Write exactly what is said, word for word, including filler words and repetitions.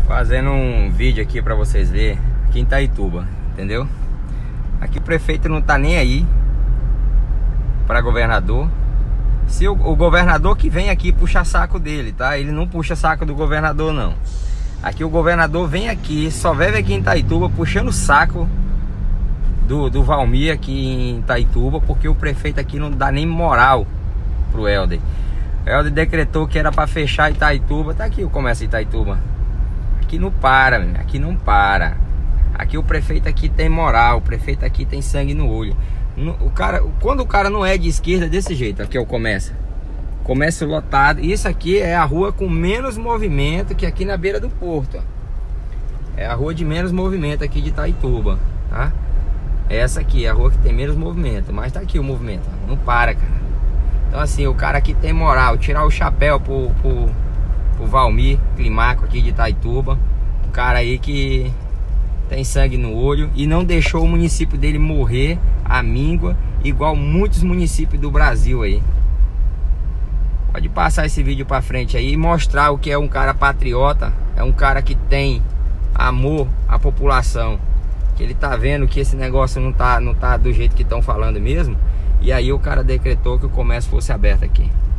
Fazendo um vídeo aqui pra vocês verem, aqui em Itaituba, entendeu? Aqui o prefeito não tá nem aí pra governador. Se o, o governador que vem aqui puxa saco dele, tá? Ele não puxa saco do governador, não. Aqui o governador vem aqui, só vive aqui em Itaituba puxando o saco do, do Valmir aqui em Itaituba, porque o prefeito aqui não dá nem moral pro Helder. O Helder decretou que era pra fechar Itaituba. Tá aqui o comércio de Itaituba. Aqui não para, aqui não para. Aqui o prefeito aqui tem moral, o prefeito aqui tem sangue no olho. O cara, quando o cara não é de esquerda desse jeito, aqui é o comércio. Comércio lotado. Isso aqui é a rua com menos movimento que aqui na beira do porto. Ó. É a rua de menos movimento aqui de Itaituba, tá? Essa aqui é a rua que tem menos movimento, mas tá aqui o movimento, ó. Não para, cara. Então assim, o cara aqui tem moral. Tirar o chapéu pro, pro, pro Valmir Climaco aqui de Itaituba. Um cara aí que tem sangue no olho e não deixou o município dele morrer à míngua, igual muitos municípios do Brasil aí. Pode passar esse vídeo pra frente aí e mostrar o que é um cara patriota. É um cara que tem amor à população, que ele tá vendo que esse negócio não tá, não tá do jeito que estão falando mesmo. E aí o cara decretou que o comércio fosse aberto aqui.